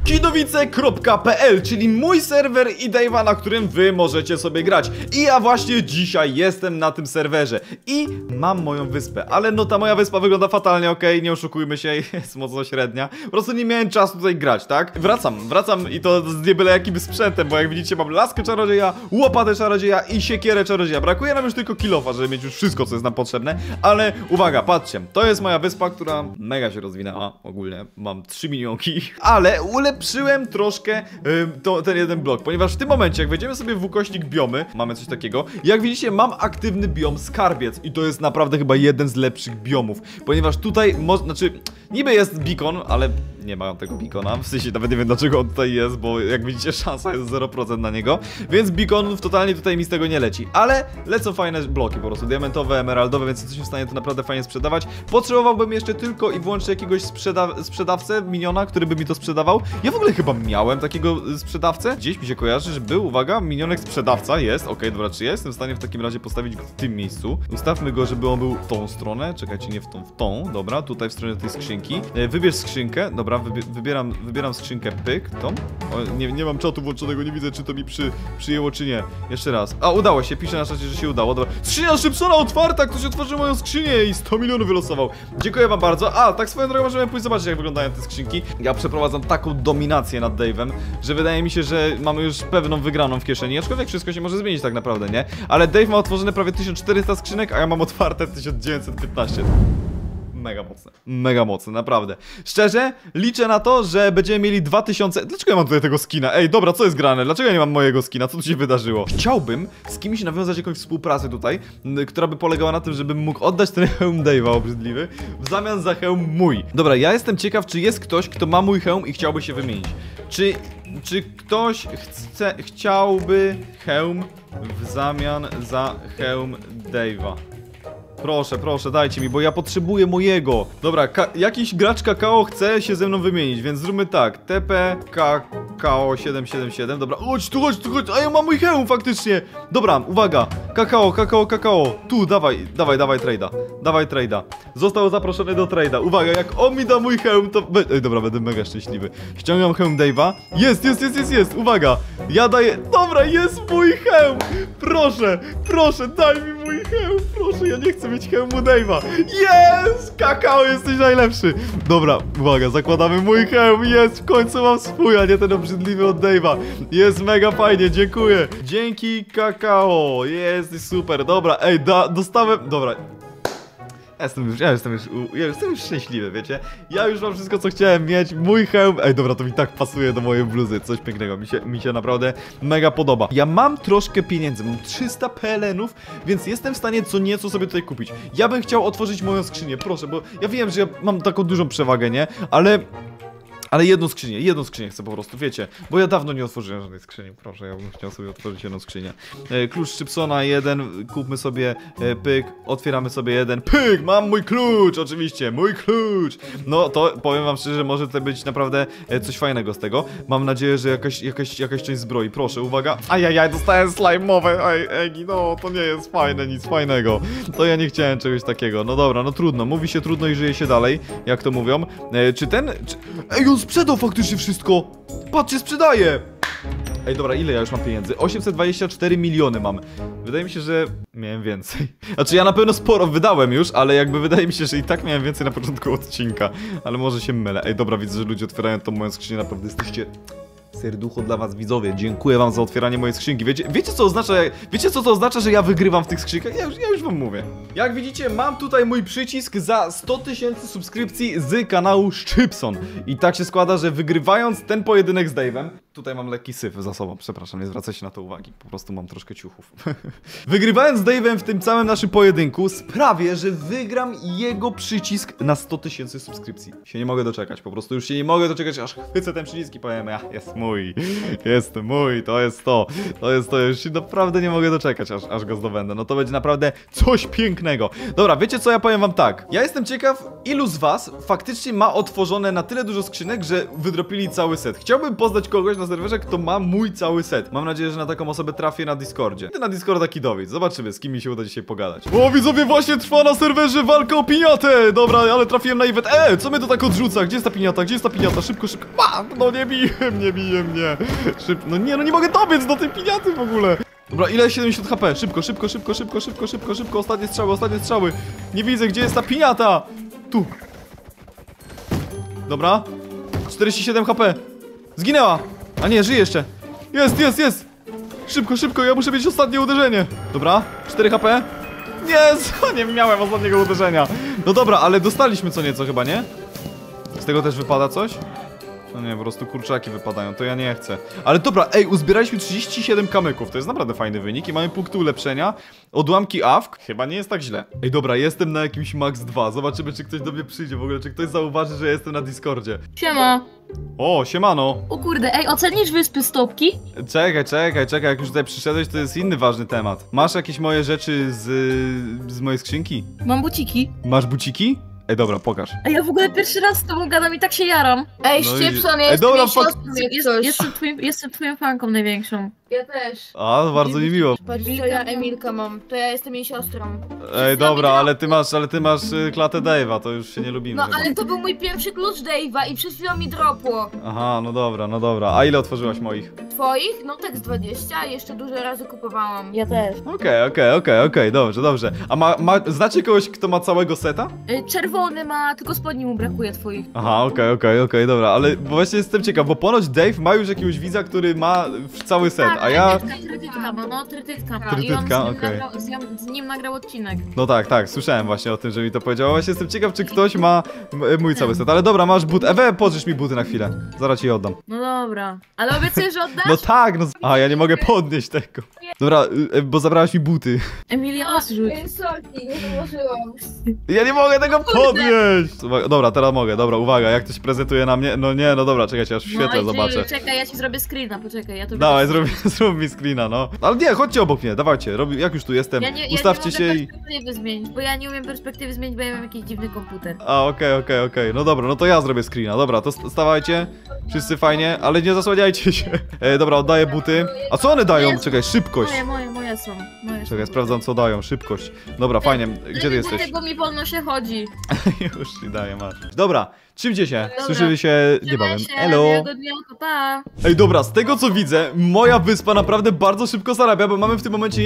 Kidowice.pl, czyli mój serwer i Dave'a, na którym wy możecie sobie grać. I ja właśnie dzisiaj jestem na tym serwerze i mam moją wyspę, ale no ta moja wyspa wygląda fatalnie, okej, nie oszukujmy się, jest mocno średnia. Po prostu nie miałem czasu tutaj grać, tak? Wracam i to z nie byle jakim sprzętem, bo jak widzicie mam laskę czarodzieja, łopatę czarodzieja i siekierę czarodzieja. Brakuje nam już tylko kilofa, żeby mieć już wszystko, co jest nam potrzebne, ale uwaga, patrzcie, to jest moja wyspa, która mega się rozwinęła, ogólnie mam 3 milionki, ale ulepszyłem troszkę ten jeden blok, ponieważ w tym momencie, jak wejdziemy sobie w ukośnik biomy, mamy coś takiego, jak widzicie mam aktywny biom skarbiec i to jest naprawdę chyba jeden z lepszych biomów, ponieważ tutaj, znaczy, niby jest beacon, ale nie ma tego beacona, w sensie nawet nie wiem dlaczego on tutaj jest, bo jak widzicie szansa jest 0% na niego, więc beaconów totalnie tutaj mi z tego nie leci, ale lecą fajne bloki po prostu, diamentowe, emeraldowe, więc jesteśmy w stanie to naprawdę fajnie sprzedawać. Potrzebowałbym jeszcze tylko i wyłącznie jakiegoś sprzedawcę, miniona, który by mi to sprzedawał. Ja w ogóle chyba miałem takiego sprzedawcę, gdzieś mi się kojarzy, że był, uwaga, minionek sprzedawca, jest, okej, dobra, czy ja jestem w stanie w takim razie postawić go w tym miejscu, ustawmy go, żeby on był w tą stronę, czekajcie, nie w tą, dobra, tutaj w stronie tej skrzynki, wybierz skrzynkę, dobra, wybieram skrzynkę, pyk, tą, o, nie mam czatu włączonego, nie widzę, czy to mi przyjęło, czy nie, jeszcze raz, a udało się, pisze na czacie, że się udało, dobra, skrzynia Szybsona otwarta, ktoś otworzył moją skrzynię i 100 milionów wylosował, dziękuję wam bardzo. A, tak swoją drogą możemy pójść zobaczyć, jak wyglądają te skrzynki. Ja przeprowadzam taką dominację nad Dave'em, że wydaje mi się, że mamy już pewną wygraną w kieszeni, aczkolwiek wszystko się może zmienić tak naprawdę, nie? Ale Dave ma otworzone prawie 1400 skrzynek, a ja mam otwarte 1915. Mega mocne, naprawdę. Szczerze, liczę na to, że będziemy mieli 2000... Dlaczego ja mam tutaj tego skina? Ej, dobra, co jest grane? Dlaczego ja nie mam mojego skina? Co tu się wydarzyło? Chciałbym z kimś nawiązać jakąś współpracę tutaj, która by polegała na tym, żebym mógł oddać ten hełm Dave'a obrzydliwy w zamian za hełm mój. Dobra, ja jestem ciekaw, czy jest ktoś, kto ma mój hełm i chciałby się wymienić. Czy ktoś chciałby hełm w zamian za hełm Dave'a? Proszę, dajcie mi, bo ja potrzebuję mojego. Dobra, jakiś gracz kakao chce się ze mną wymienić, więc zróbmy tak. TP kakao 777, dobra, chodź tu, a ja mam mój hełm faktycznie. Dobra, uwaga, kakao. Tu, dawaj trade'a. Został zaproszony do trade'a. Uwaga, jak on mi da mój hełm, to... Ej, dobra, będę mega szczęśliwy. Ściągam hełm Dave'a. Jest, uwaga. Ja daję... Dobra, jest mój hełm. Proszę, daj mi mój hełm. Proszę, ja nie chcę mieć hełmu Dave'a. Jest! Kakao, jesteś najlepszy. Dobra, uwaga, zakładamy mój hełm. Jest, w końcu mam swój, a nie ten obrzydliwy od Dave'a. Jest mega fajnie, dziękuję. Dzięki, kakao. Jest super, dobra, ej, dostałem... Dobra. Ja jestem już szczęśliwy, wiecie? Ja już mam wszystko, co chciałem mieć. Mój hełm... Ej, dobra, to mi tak pasuje do mojej bluzy. Coś pięknego, mi się naprawdę mega podoba. Ja mam troszkę pieniędzy, mam 300 PLN-ów, więc jestem w stanie co nieco sobie tutaj kupić. Ja bym chciał otworzyć moją skrzynię, proszę, bo ja wiem, że ja mam taką dużą przewagę, nie? Ale jedną skrzynię chcę po prostu, wiecie, bo ja dawno nie otworzyłem żadnej skrzyni, proszę, ja bym chciał sobie otworzyć jedną skrzynię. Klucz Szybsona, jeden, kupmy sobie, pyk, otwieramy sobie jeden, pyk, mam mój klucz, oczywiście, mój klucz. No to powiem wam szczerze, może tutaj być naprawdę coś fajnego z tego. Mam nadzieję, że jakaś część zbroi, proszę, uwaga. Ajajaj, dostałem slime'owe, ej, no to nie jest fajne, nic fajnego. To ja nie chciałem czegoś takiego, no dobra, no trudno, mówi się trudno i żyje się dalej, jak to mówią. Ej, on sprzedał faktycznie wszystko! Patrzcie, sprzedaje! Ej, dobra, ile ja już mam pieniędzy? 824 miliony mam. Wydaje mi się, że miałem więcej. Znaczy, ja na pewno sporo wydałem już, ale jakby wydaje mi się, że i tak miałem więcej na początku odcinka. Ale może się mylę. Ej, dobra, widzę, że ludzie otwierają tą moją skrzynię, naprawdę jesteście... Serducho dla was, widzowie, dziękuję wam za otwieranie mojej skrzynki. Wiecie co to oznacza, że ja wygrywam w tych skrzynkach? Ja już wam mówię. Jak widzicie, mam tutaj mój przycisk za 100 000 subskrypcji z kanału Szybson. I tak się składa, że wygrywając ten pojedynek z Dave'em, tutaj mam lekki syf za sobą, przepraszam, nie zwracajcie na to uwagi, po prostu mam troszkę ciuchów. Wygrywając z Dave'em w tym całym naszym pojedynku, sprawię, że wygram jego przycisk na 100 000 subskrypcji. Się nie mogę doczekać, po prostu już się nie mogę doczekać, aż chwycę ten przycisk i powiem, jest mój. mój, to jest to. Już się naprawdę nie mogę doczekać, aż go zdobędę. No to będzie naprawdę coś pięknego. Dobra, wiecie co, ja powiem wam tak. Ja jestem ciekaw, ilu z was faktycznie ma otworzone na tyle dużo skrzynek, że wydropili cały set. Chciałbym poznać kogoś na serwerze, kto ma mój cały set. Mam nadzieję, że na taką osobę trafię na Discordzie. Ty na Discorda Kidowic. Zobaczymy, z kim mi się uda dzisiaj pogadać. O, widzowie, właśnie trwa na serwerze walka o piniatę. Dobra, ale trafiłem na event. Co mnie to tak odrzuca? Gdzie jest ta piniata? Gdzie jest ta piniata? Szybko. No nie bije mnie. Szybko. No nie mogę dobiec do tej piniaty w ogóle. Dobra, ile? 70 HP. Szybko. Ostatnie strzały. Nie widzę, gdzie jest ta piniata. Tu. Dobra. 47 HP. Zginęła. A nie, żyje jeszcze. Jest. Szybko, ja muszę mieć ostatnie uderzenie. Dobra, 4 HP. Nie miałem ostatniego uderzenia. No dobra, ale dostaliśmy co nieco chyba, nie? Z tego też wypada coś? No nie, po prostu kurczaki wypadają, to ja nie chcę. Ale dobra, uzbieraliśmy 37 kamyków, to jest naprawdę fajny wynik i mamy punkty ulepszenia. Odłamki AFK, chyba nie jest tak źle. Dobra, jestem na jakimś max 2, zobaczymy, czy ktoś do mnie przyjdzie w ogóle, czy ktoś zauważy, że jestem na Discordzie. Siema. O, siemano. O kurde, ocenisz wyspy Stopki? Czekaj, jak już tutaj przyszedłeś, to jest inny ważny temat. Masz jakieś moje rzeczy z mojej skrzynki? Mam buciki. Masz buciki? Dobra, pokaż. A ja w ogóle pierwszy raz z tobą gadam i tak się jaram. Ej, No Szczypson, i- ja dobra, jestem fakt- Jestem twoją fanką największą. Ja też. A, bardzo mi miło. Patrz, co ja Emilka mam, to ja jestem jej siostrą. Dobra, ale ty masz klatę Dave'a, to już się nie lubimy No chyba. ale to był mój pierwszy klucz Dave'a i przed chwilą mi dropło. Aha, no dobra. A ile otworzyłaś moich? Twoich? No tak z 20, a jeszcze dużo razy kupowałam. Ja też. Okej, dobrze. A znacie kogoś, kto ma całego seta? Czerwony ma, tylko spodni mu brakuje twoich. Aha, okej, dobra, ale właśnie jestem ciekaw, bo ponoć Dave ma już jakiegoś widza, który ma cały set, a ja... Trytytka ma, no trytytka. Trytytka, okej. Z nim nagrał odcinek. No tak, słyszałem właśnie o tym, że mi to powiedział. Właśnie jestem ciekaw, czy ktoś ma mój cały set. Ale dobra, masz but. Pożycz mi buty na chwilę. Zaraz ci je oddam. No dobra. Ale obiecuję, że oddasz? No tak, no. A, ja nie mogę podnieść tego. Dobra, bo zabrałaś mi buty. Emilia, odrzuć. Sorki, nie wyłożyłam. Ja nie mogę tego podnieść! Dobra, teraz mogę. Dobra, uwaga, jak ktoś prezentuje na mnie. No nie, no dobra, czekajcie, aż w świetle i zobaczę. Czekaj, ja ci zrobię screena, poczekaj, ja to Dawaj, zrób mi screena, no. Ale nie, chodźcie obok mnie, dawajcie, jak już tu jestem, ustawcie się i... perspektywy zmienić, bo ja nie umiem perspektywy zmienić, bo ja mam jakiś dziwny komputer. A, okej. No dobra, no to ja zrobię screena. Dobra, to stawajcie. Wszyscy fajnie, ale nie zasłaniajcie się. Dobra, oddaję buty. A co one dają? Czekaj, szybkość. Moje są. Czekaj, sprawdzam co dają. Szybkość. Dobra, fajnie. Gdzie ty jesteś? Dlatego mi wolno się chodzi. Już ci daję, masz. Dobra, trzymcie się. Dobra. Słyszymy się niebawem. Trzymaj się, Elo. miłego dnia, pa. Ej, dobra, z tego co widzę, moja wyspa naprawdę bardzo szybko zarabia, bo mamy w tym momencie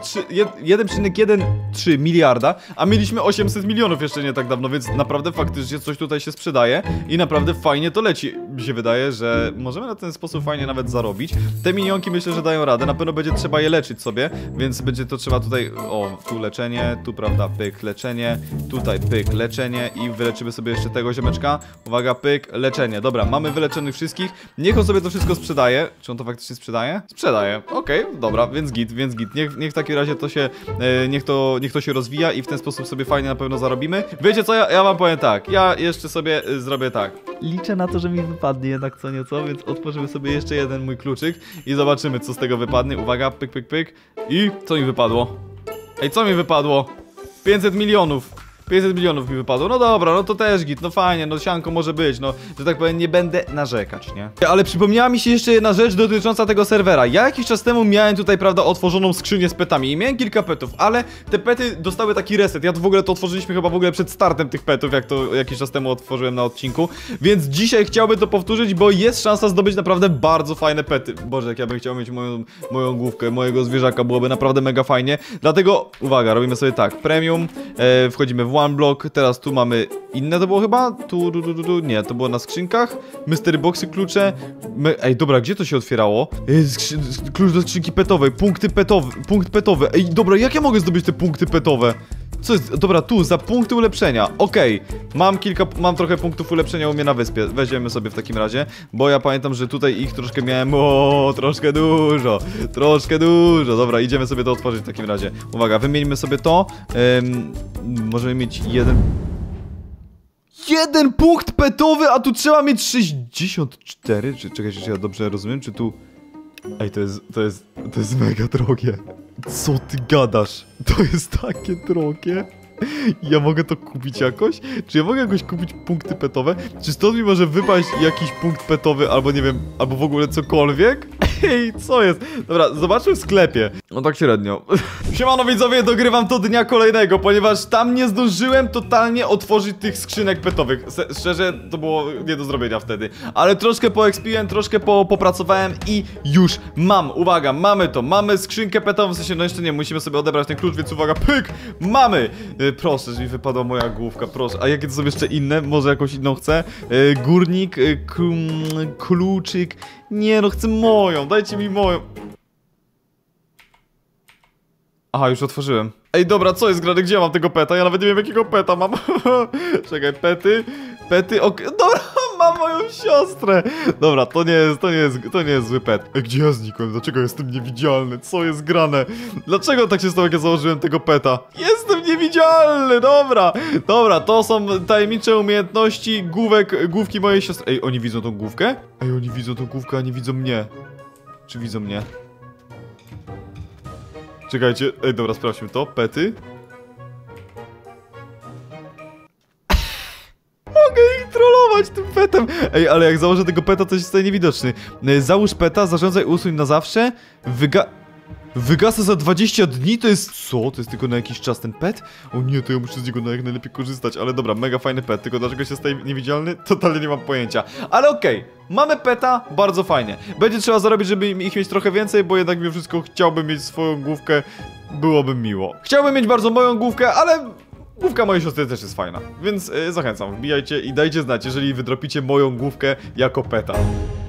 1,13 miliarda, a mieliśmy 800 milionów jeszcze nie tak dawno, więc naprawdę faktycznie coś tutaj się sprzedaje i naprawdę fajnie to leci. Mi się wydaje, że możemy na ten sposób fajnie nawet zarobić. Te minionki myślę, że dają radę, na pewno będzie trzeba je leczyć sobie, więc będzie to trzeba tutaj, tu leczenie, tu prawda, pyk, leczenie, tutaj pyk, leczenie i wyleczymy sobie jeszcze tego ziomeczka. Uwaga, pyk, leczenie. Dobra, mamy wyleczonych wszystkich. Niech on sobie to wszystko sprzedaje. Czy on to faktycznie sprzedaje? Sprzedaje. Okej, dobra, więc git. Niech w takim razie to się, niech to się rozwija i w ten sposób sobie fajnie na pewno zarobimy. Wiecie co, ja wam powiem tak. Ja jeszcze sobie zrobię tak. Liczę na to, że mi wypadnie jednak co nieco, więc otworzymy sobie jeszcze jeden mój kluczyk i zobaczymy, co z tego wypadnie. Uwaga, pyk. I co mi wypadło? Ej, co mi wypadło? 500 milionów. 500 milionów mi wypadło, no dobra, no to też git, no fajnie, no sianko może być, no, że tak powiem, nie będę narzekać, nie? Ale przypomniała mi się jeszcze jedna rzecz dotycząca tego serwera. Ja jakiś czas temu miałem tutaj, prawda, otworzoną skrzynię z petami i miałem kilka petów, ale te pety dostały taki reset. Ja to w ogóle to otworzyliśmy chyba w ogóle przed startem tych petów, jak to jakiś czas temu otworzyłem na odcinku, więc dzisiaj chciałbym to powtórzyć, bo jest szansa zdobyć naprawdę bardzo fajne pety. Boże, jak ja bym chciał mieć moją główkę, mojego zwierzaka, byłoby naprawdę mega fajnie. Dlatego, uwaga, robimy sobie tak, premium, wchodzimy w one block, teraz tu mamy inne, to było chyba? Nie, to było na skrzynkach. Mystery boxy, klucze. Ej, dobra, gdzie to się otwierało? Klucz do skrzynki petowej, punkt petowy. Ej, dobra, jak ja mogę zdobyć te punkty petowe? Co jest? Dobra, tu, za punkty ulepszenia. Okej, mam trochę punktów ulepszenia u mnie na wyspie. Weźmiemy sobie w takim razie, bo ja pamiętam, że tutaj ich troszkę miałem. Troszkę dużo. Dobra, idziemy sobie to otworzyć w takim razie. Uwaga, wymieńmy sobie to. Możemy mieć jeden... 1 punkt petowy, a tu trzeba mieć 64? Czekajcie, czy ja dobrze rozumiem, czy tu... Ej, to jest mega drogie. Co ty gadasz? To jest takie drogie. Ja mogę to kupić jakoś? Czy ja mogę jakoś kupić punkty petowe? Czy stąd mi może wypaść jakiś punkt petowy, albo nie wiem, albo w ogóle cokolwiek? Ej, co jest? Dobra, zobaczmy w sklepie. No tak średnio. Siemano widzowie, dogrywam to dnia kolejnego, ponieważ tam nie zdążyłem totalnie otworzyć tych skrzynek petowych. Szczerze, to było nie do zrobienia wtedy. Ale troszkę poekspiłem, troszkę popracowałem i już mam. Uwaga, mamy to. Mamy skrzynkę petową, w sensie, no jeszcze nie, musimy sobie odebrać ten klucz, więc uwaga, pyk! Mamy! Proszę, że mi wypadła moja główka, proszę. A jakie to są jeszcze inne? Może jakąś inną chcę? Górnik, kluczyk. Nie no, chcę moją, dajcie mi moją. Aha, już otworzyłem. Ej, dobra, co jest grane? Gdzie ja mam tego peta? Ja nawet nie wiem, jakiego peta mam. Czekaj, pety, okej. Dobra, mam moją siostrę. Dobra, to nie jest zły pet. Ej, gdzie ja znikłem? Dlaczego jestem niewidzialny? Co jest grane? Dlaczego tak się stało, jak ja założyłem tego peta? Jestem niewidzialny, dobra, to są tajemnicze umiejętności główki mojej siostry. Ej, oni widzą tą główkę? Ej, oni widzą tą główkę, a nie widzą mnie. Czy widzą mnie? Czekajcie, ej, dobra, sprawdźmy to. Pety. Mogę ich trollować tym petem. Ej, ale jak założę tego peta, to się staje niewidoczny. Załóż peta, zarządzaj, usuń na zawsze. Wygasa za 20 dni? To jest... Co? To jest tylko na jakiś czas ten pet? O nie, to ja muszę z niego jak najlepiej korzystać. Ale dobra, mega fajny pet. Tylko dlaczego się staje niewidzialny? Totalnie nie mam pojęcia. Ale okej, mamy peta, bardzo fajnie. Będzie trzeba zarobić, żeby ich mieć trochę więcej, bo jednak mimo wszystko chciałbym mieć swoją główkę. Byłoby miło. Chciałbym mieć bardzo moją główkę, ale... Główka mojej siostry też jest fajna. Więc zachęcam, wbijajcie i dajcie znać, jeżeli wydropicie moją główkę jako peta.